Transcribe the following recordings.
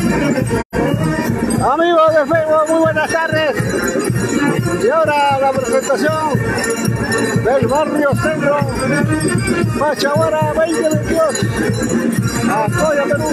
Amigos de Facebook, muy buenas tardes. Y ahora la presentación del barrio Centro, Pachaguara 2022, Acoya, Perú.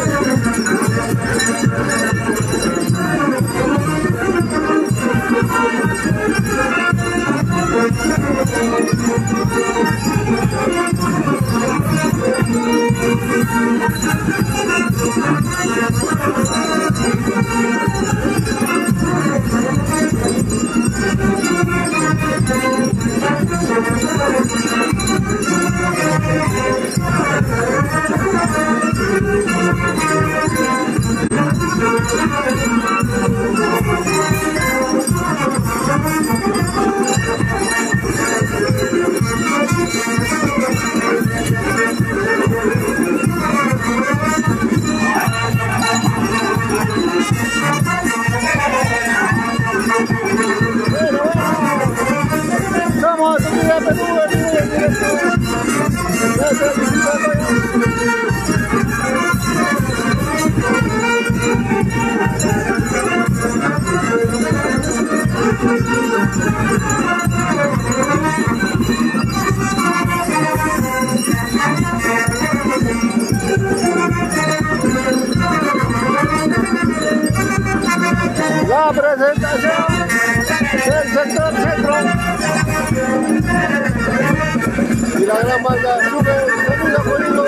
La presentación del sector centro y la gran banda sube sonido bonito.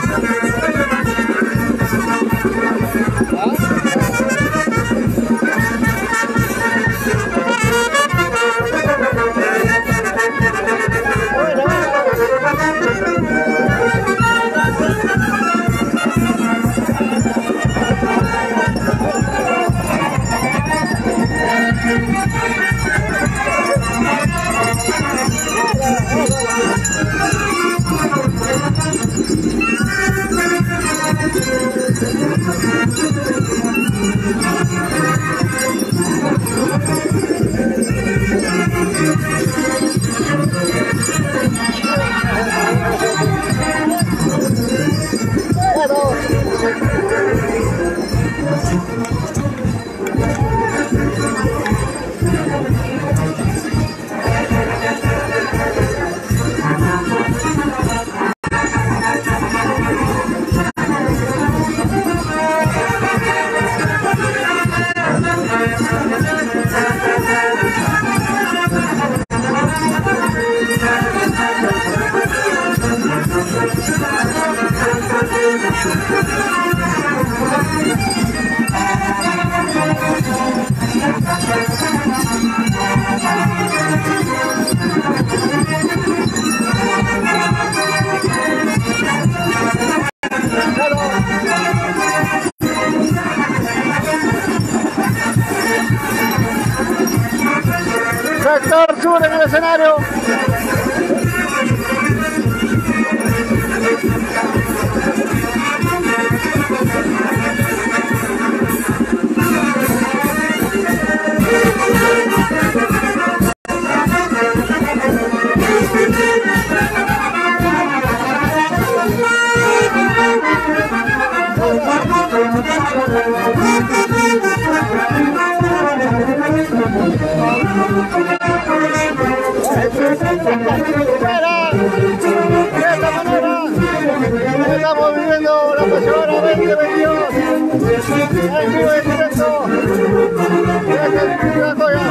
Sector sur en el escenario. Estamos viviendo la Pachaguara 2022 en vivo y en directo desde la Acoya.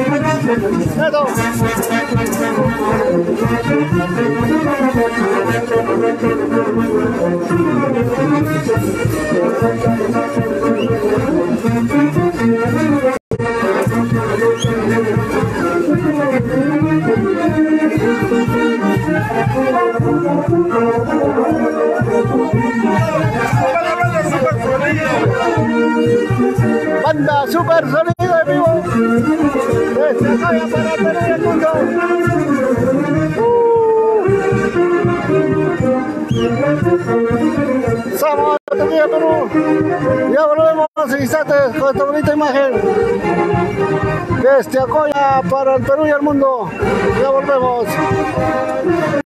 Banda Super Sonido en vivo desde Acoya para Perú y el mundo. Somos de Perú. Ya volvemos en instantes con esta bonita imagen desde Acoya para el Perú y el mundo. Ya volvemos.